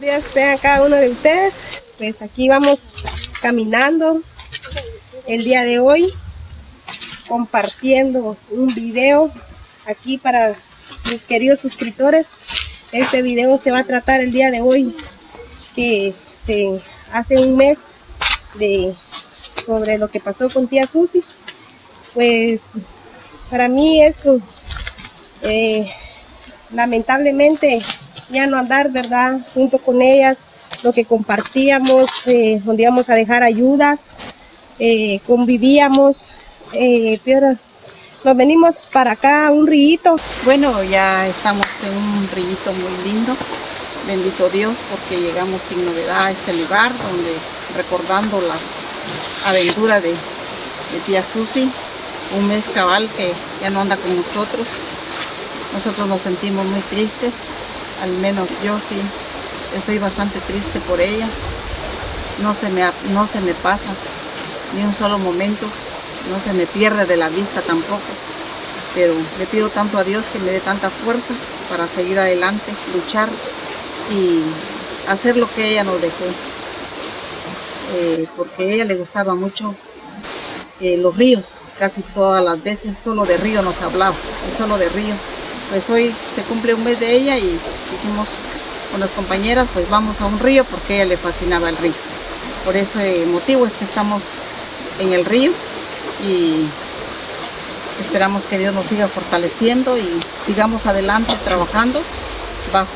Buenos días a cada uno de ustedes. Pues aquí vamos caminando el día de hoy, compartiendo un video aquí para mis queridos suscriptores. Este video se va a tratar el día de hoy, que se hace un mes sobre lo que pasó con tía Susi. Pues para mí eso, lamentablemente ya no andar, ¿verdad?, junto con ellas, lo que compartíamos, donde íbamos a dejar ayudas, convivíamos, pero nos venimos para acá a un río. Bueno, ya estamos en un río muy lindo, bendito Dios, porque llegamos sin novedad a este lugar, donde recordando las aventuras de tía Susi, un mes cabal que ya no anda con nosotros. Nosotros nos sentimos muy tristes, al menos yo sí estoy bastante triste por ella. No se me pasa ni un solo momento, no se me pierde de la vista tampoco, pero le pido tanto a Dios que me dé tanta fuerza para seguir adelante, luchar y hacer lo que ella nos dejó, porque a ella le gustaba mucho los ríos, casi todas las veces solo de río nos hablaba, y solo de río. Pues hoy se cumple un mes de ella y dijimos con las compañeras, pues vamos a un río, porque a ella le fascinaba el río. Por ese motivo es que estamos en el río y esperamos que Dios nos siga fortaleciendo y sigamos adelante trabajando bajo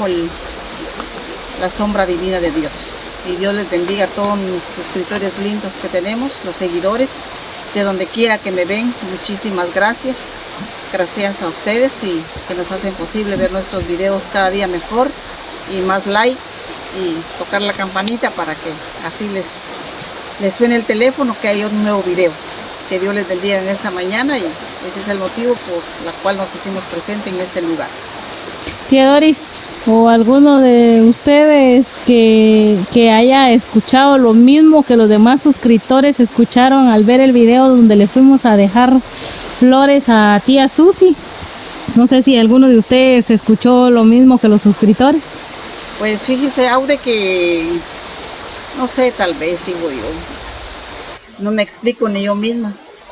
la sombra divina de Dios. Y Dios les bendiga a todos mis suscriptores lindos que tenemos, los seguidores, de donde quiera que me ven. Muchísimas gracias. Gracias a ustedes y que nos hacen posible ver nuestros videos cada día mejor y más like y tocar la campanita para que así les suene el teléfono que hay un nuevo video. Que Dios les bendiga en esta mañana y ese es el motivo por el cual nos hicimos presentes en este lugar. Tía Doris, o alguno de ustedes que haya escuchado lo mismo que los demás suscriptores escucharon al ver el video donde le fuimos a dejar flores a tía Susi. No sé si alguno de ustedes escuchó lo mismo que los suscriptores. Pues fíjese, Aude, que no sé, tal vez digo yo, no me explico ni yo misma,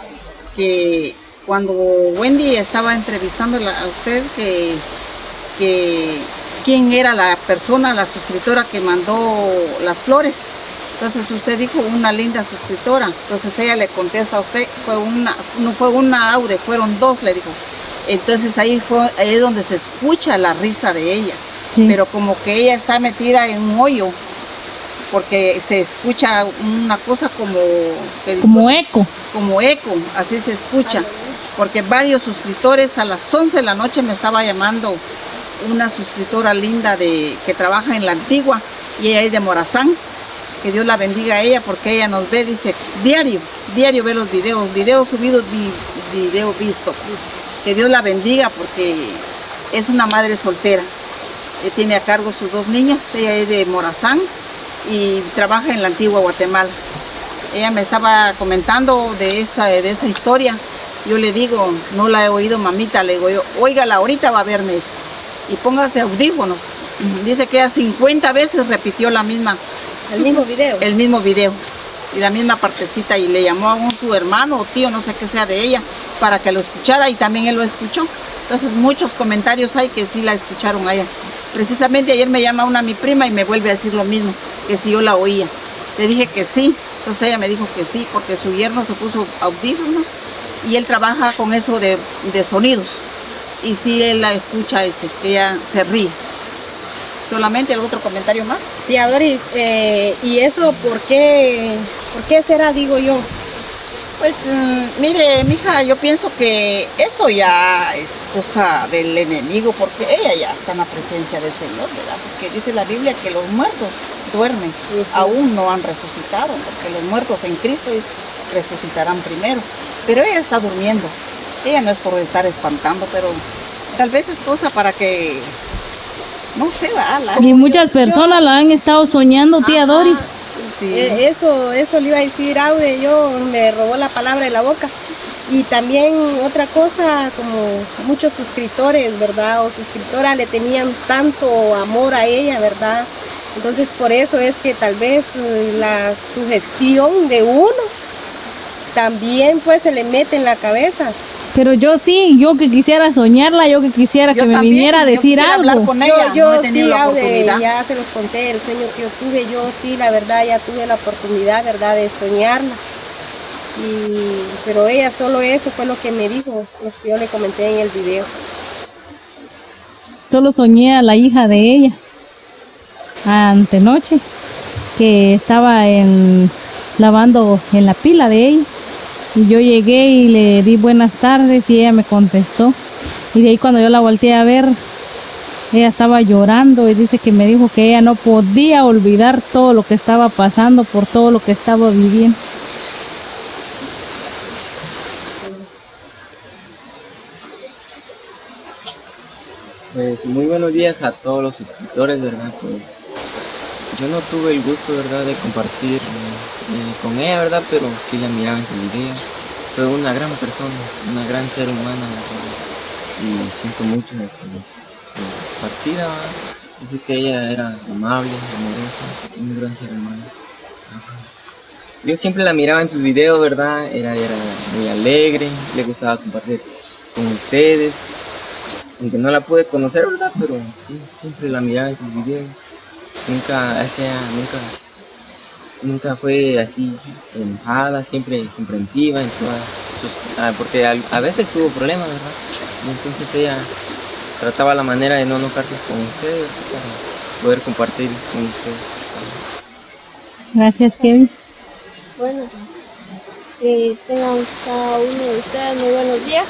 que cuando Wendy estaba entrevistándola a usted, que quién era la persona, la suscriptora que mandó las flores. Entonces usted dijo una linda suscriptora. Entonces ella le contesta a usted, no fue una Aude, fueron dos, le dijo. Entonces ahí es donde se escucha la risa de ella. Sí. Pero como que ella está metida en un hoyo, porque se escucha una cosa como eco. Como eco, así se escucha. Porque varios suscriptores a las 11 de la noche me estaba llamando una suscriptora linda que trabaja en La Antigua, y ella es de Morazán. Que Dios la bendiga a ella, porque ella nos ve, dice, diario ve los videos subidos, videos vistos. Que Dios la bendiga, porque es una madre soltera. Tiene a cargo sus dos niñas, ella es de Morazán y trabaja en La Antigua, Guatemala. Ella me estaba comentando de esa historia. Yo le digo, no la he oído, mamita, le digo yo, óigala, ahorita va a verme y póngase audífonos. Dice que ella 50 veces repitió el mismo video y la misma partecita, y le llamó a su hermano o tío, no sé qué sea de ella, para que lo escuchara, y también él lo escuchó. Entonces muchos comentarios hay que sí la escucharon a ella. Precisamente ayer me llama mi prima y me vuelve a decir lo mismo, que si yo la oía. Le dije que sí, entonces ella me dijo que sí, porque su yerno se puso audífonos y él trabaja con eso de sonidos, y sí él la escucha, que ella se ríe. ¿Solamente algún otro comentario más? Tía Doris, ¿y eso por qué será, digo yo? Pues mire, mija, yo pienso que eso ya es cosa del enemigo, porque ella ya está en la presencia del Señor, ¿verdad? Porque dice la Biblia que los muertos duermen, aún no han resucitado, porque los muertos en Cristo resucitarán primero. Pero ella está durmiendo. Ella no es por estar espantando, pero tal vez es cosa para que, no sé, y muchas personas la han estado soñando, tía Doris. Sí. Eso le iba a decir Aude, yo me robó la palabra de la boca. Y también otra cosa, como muchos suscriptores, ¿verdad? O suscriptoras le tenían tanto amor a ella, ¿verdad? Entonces por eso es que tal vez la sugestión de uno también pues se le mete en la cabeza. Pero yo sí, yo que quisiera soñarla, yo que quisiera que me viniera a decir algo. Hablar con ella, Yo no he tenido sí, la oportunidad. ya se los conté, el sueño que yo tuve, yo sí, la verdad, ya tuve la oportunidad, ¿verdad?, de soñarla. Pero ella solo eso fue lo que me dijo, lo que yo le comenté en el video. Solo soñé a la hija de ella, antenoche, que estaba lavando en la pila de ella. Y yo llegué y le di buenas tardes y ella me contestó. Y de ahí cuando yo la volteé a ver, ella estaba llorando y dice que me dijo que ella no podía olvidar todo lo que estaba pasando por todo lo que estaba viviendo. Pues muy buenos días a todos los suscriptores, ¿verdad? Pues yo no tuve el gusto, ¿verdad?, de compartir con ella, ¿verdad? Pero sí la miraba en sus videos. Fue una gran persona, una gran ser humana, ¿verdad? Y siento mucho de partida, ¿verdad? Yo sé que ella era amable, amorosa, un gran ser humano. Yo siempre la miraba en sus videos, ¿verdad? Era muy alegre, le gustaba compartir con ustedes. Aunque no la pude conocer, ¿verdad? Pero sí, siempre la miraba en sus videos. Nunca fue así enojada, siempre comprensiva en todas sus... porque a veces hubo problemas, ¿verdad? Y entonces ella trataba la manera de no enojarse con ustedes para poder compartir con ustedes. Gracias, Kevin. Bueno, tengan cada uno de ustedes muy buenos días.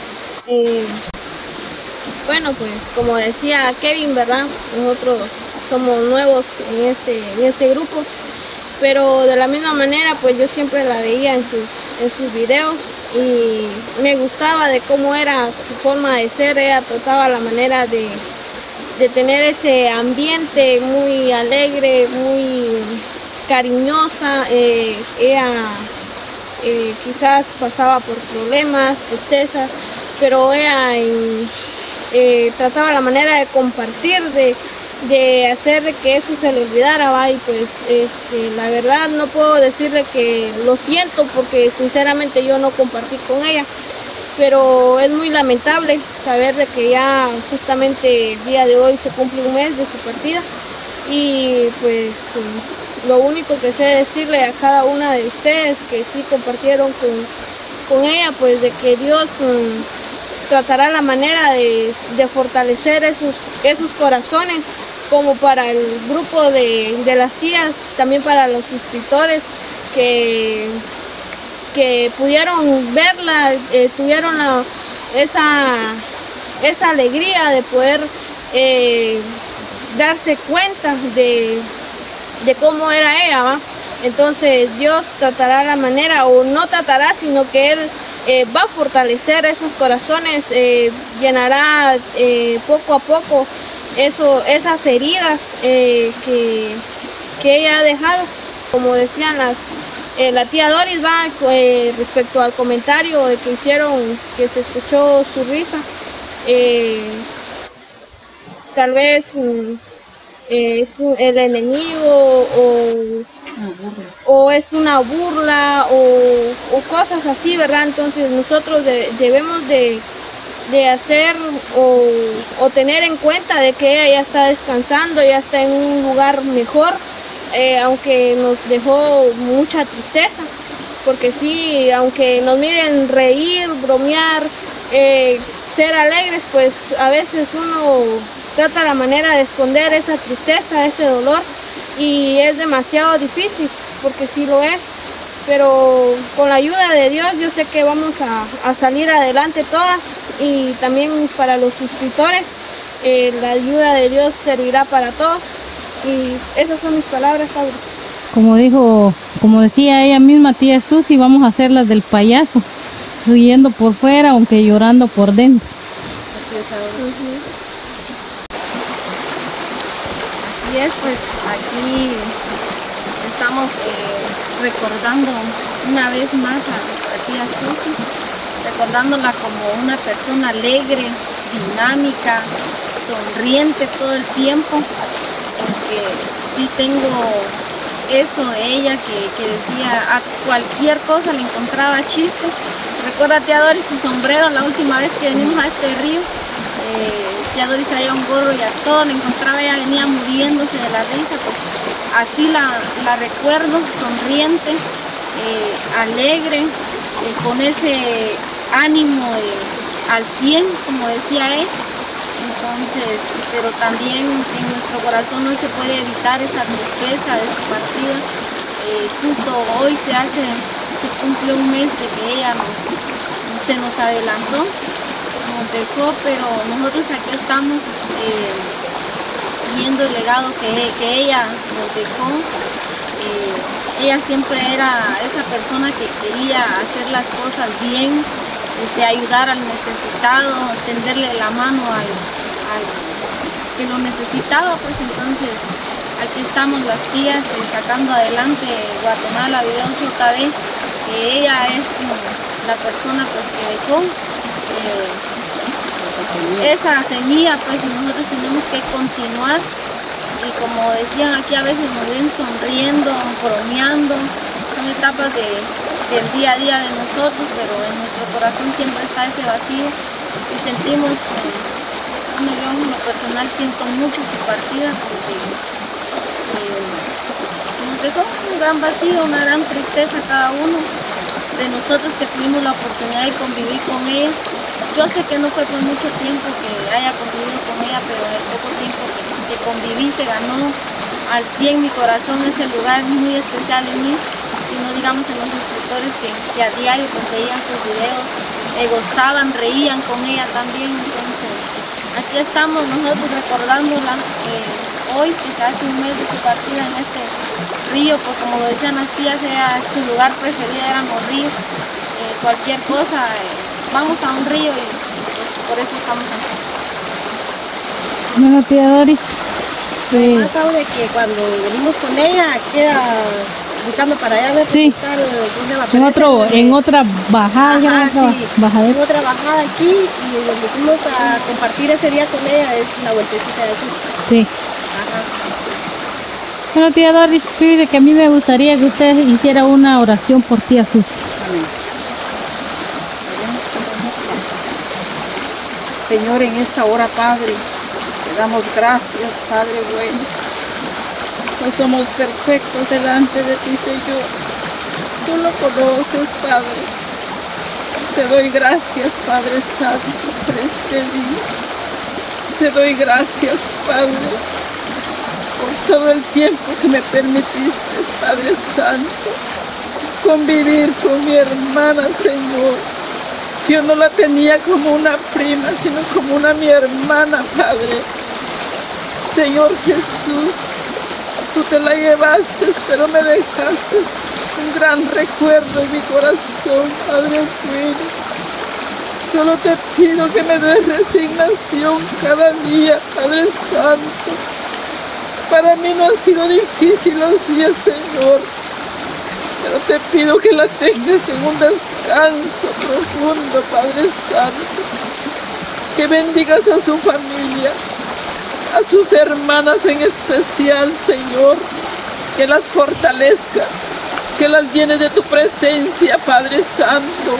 Bueno, pues como decía Kevin, ¿verdad? Nosotros somos nuevos en este grupo, pero de la misma manera pues yo siempre la veía en sus videos y me gustaba de cómo era su forma de ser. Ella trataba la manera de tener ese ambiente muy alegre, muy cariñosa. Ella quizás pasaba por problemas, tristezas, pero ella trataba la manera de compartir, de hacer que eso se le olvidara, ¿va? Y pues la verdad no puedo decirle que lo siento porque sinceramente yo no compartí con ella, pero es muy lamentable saber de que ya justamente el día de hoy se cumple un mes de su partida. Y pues lo único que sé decirle a cada una de ustedes que sí compartieron con ella, pues de que Dios tratará la manera de fortalecer esos corazones, como para el grupo de las tías, también para los suscriptores que pudieron verla, tuvieron esa alegría de poder darse cuenta de cómo era ella, ¿va? Entonces Dios tratará la manera, o no tratará, sino que Él va a fortalecer esos corazones, llenará poco a poco esas heridas que ella ha dejado. Como decían la tía Doris, va, respecto al comentario de que hicieron, que se escuchó su risa, tal vez es el enemigo o es una burla o cosas así, ¿verdad? Entonces nosotros debemos de hacer o tener en cuenta de que ella ya está descansando, ya está en un lugar mejor, aunque nos dejó mucha tristeza, porque sí, aunque nos miren reír, bromear, ser alegres, pues a veces uno trata la manera de esconder esa tristeza, ese dolor, y es demasiado difícil, porque sí lo es, pero con la ayuda de Dios yo sé que vamos a salir adelante todas, y también para los suscriptores la ayuda de Dios servirá para todos. Y esas son mis palabras, Pablo. Como decía ella misma, tía Susi, vamos a hacer las del payaso, riendo por fuera aunque llorando por dentro. Así es, Así es, pues aquí estamos recordando una vez más a tía Susi, recordándola como una persona alegre, dinámica, sonriente todo el tiempo, que sí tengo eso de ella que decía a cualquier cosa le encontraba chiste. Recuerda tía Doris su sombrero la última vez que venimos a este río. Tía Doris traía un gorro y a todo le encontraba, ella venía muriéndose de la risa, pues así la recuerdo, sonriente, alegre, con ese ánimo al 100, como decía él. Entonces, pero también en nuestro corazón no se puede evitar esa tristeza de su partida. Justo hoy se cumple un mes de que ella se nos adelantó, nos dejó, pero nosotros aquí estamos siguiendo el legado que ella nos dejó. Ella siempre era esa persona que quería hacer las cosas bien, ayudar al necesitado, tenderle la mano al que lo necesitaba, pues entonces aquí estamos las tías sacando adelante Guatemala Video JD, que ella es la persona pues que dejó esa semilla, pues y nosotros tenemos que continuar. Y como decían aquí, a veces nos ven sonriendo, bromeando, son etapas del día a día de nosotros, pero en nuestro corazón siempre está ese vacío y sentimos, yo en lo personal siento mucho su partida porque nos dejó un gran vacío, una gran tristeza a cada uno de nosotros que tuvimos la oportunidad de convivir con ella. Yo sé que no fue por mucho tiempo que haya convivido con ella, pero en el poco tiempo que conviví se ganó al 100 mi corazón, ese lugar muy especial en mí, y no digamos en los suscriptores que a diario pues, veían sus videos, gozaban, reían con ella también. Entonces aquí estamos nosotros recordándola hoy, que se hace un mes de su partida en este río, porque como lo decían las tías, su lugar preferido eran los ríos. Cualquier cosa, vamos a un río y pues, por eso estamos aquí. Bueno, tía Doris, Además, sabe que cuando venimos con ella queda buscando para allá ver sí, en otra bajada, en otra bajada aquí, y donde fuimos a compartir ese día con ella es la vueltecita de aquí. Sí. Ajá. Bueno, tía Doris, fíjese que a mí me gustaría que usted hiciera una oración por tía Susi. Señor, en esta hora, Padre, te damos gracias, Padre bueno. No somos perfectos delante de ti, Señor. Tú lo conoces, Padre. Te doy gracias, Padre Santo, por este día. Te doy gracias, Padre, por todo el tiempo que me permitiste, Padre Santo, convivir con mi hermana, Señor. Yo no la tenía como una prima, sino como mi hermana, Padre. Señor Jesús, tú te la llevaste, pero me dejaste un gran recuerdo en mi corazón, Padre bueno. Solo te pido que me des resignación cada día, Padre Santo. Para mí no han sido difíciles los días, Señor, pero te pido que la tengas en un descanso profundo, Padre Santo. Que bendigas a su familia, a sus hermanas en especial, Señor. Que las fortalezca, que las llenes de tu presencia, Padre Santo.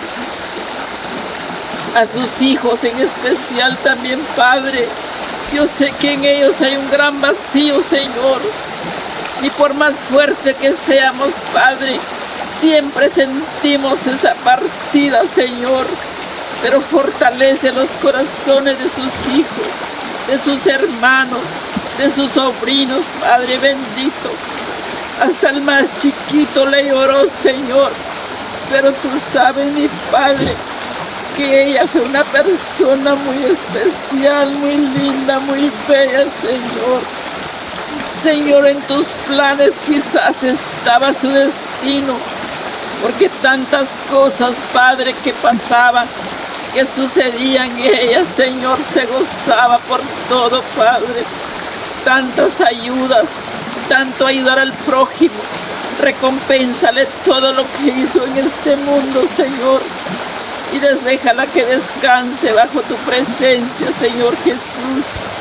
A sus hijos en especial también, Padre. Yo sé que en ellos hay un gran vacío, Señor. Y por más fuerte que seamos, Padre, siempre sentimos esa partida, Señor. Pero fortalece los corazones de sus hijos, de sus hermanos, de sus sobrinos, Padre bendito. Hasta el más chiquito le lloró, Señor. Pero tú sabes, mi Padre, que ella fue una persona muy especial, muy linda, muy bella, Señor. Señor, en tus planes quizás estaba su destino, porque tantas cosas, Padre, que pasaban, que sucedían, ella, Señor, se gozaba por todo, Padre. Tantas ayudas, tanto ayudar al prójimo. Recompénsale todo lo que hizo en este mundo, Señor. Y déjala que descanse bajo tu presencia, Señor Jesús.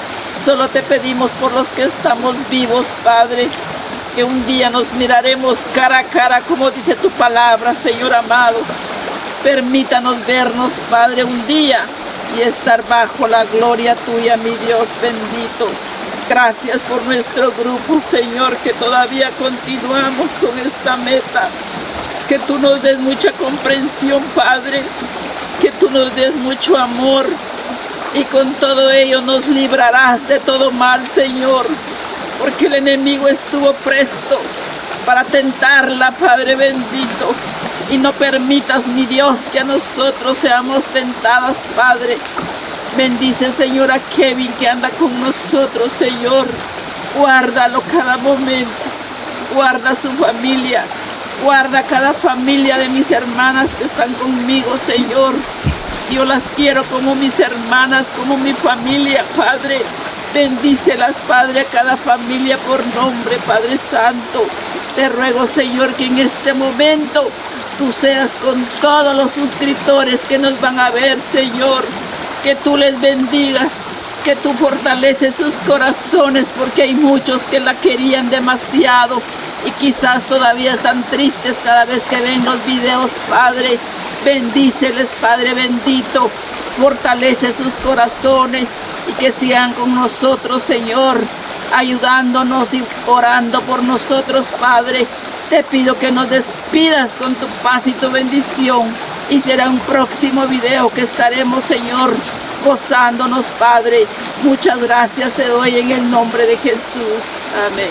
Solo te pedimos por los que estamos vivos, Padre, que un día nos miraremos cara a cara, como dice tu palabra, Señor amado. Permítanos vernos, Padre, un día y estar bajo la gloria tuya, mi Dios bendito. Gracias por nuestro grupo, Señor, que todavía continuamos con esta meta. Que tú nos des mucha comprensión, Padre, que tú nos des mucho amor y con todo ello nos librarás de todo mal, Señor, porque el enemigo estuvo presto para tentarla, Padre bendito, y no permitas, mi Dios, que a nosotros seamos tentadas, Padre. Bendice, Señor, a Kevin que anda con nosotros, Señor. Guárdalo cada momento, guarda a su familia, guarda cada familia de mis hermanas que están conmigo, Señor. Yo las quiero como mis hermanas, como mi familia, Padre. Bendícelas, Padre, a cada familia por nombre, Padre Santo. Te ruego, Señor, que en este momento tú seas con todos los suscriptores que nos van a ver, Señor. Que tú les bendigas, que tú fortaleces sus corazones, porque hay muchos que la querían demasiado y quizás todavía están tristes cada vez que ven los videos, Padre. Bendíceles, Padre bendito, fortalece sus corazones y que sigan con nosotros, Señor, ayudándonos y orando por nosotros, Padre. Te pido que nos despidas con tu paz y tu bendición y será un próximo video que estaremos, Señor, gozándonos, Padre. Muchas gracias te doy en el nombre de Jesús. Amén.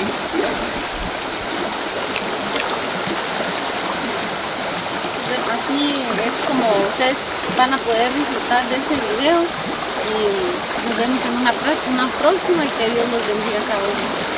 Así es como ustedes van a poder disfrutar de este video y nos vemos en una próxima y que Dios los bendiga a cada uno.